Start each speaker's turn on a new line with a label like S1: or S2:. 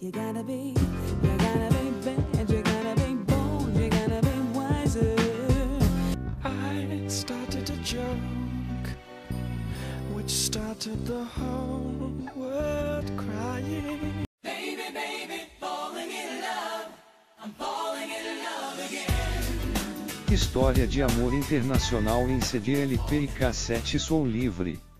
S1: You gotta be bad, you gotta be bold, you gotta be wiser.
S2: I started a joke, which started the whole world crying.
S1: Baby, baby, falling in love, I'm falling in love again.
S3: História de amor internacional em CD, LP e cassete. Som livre.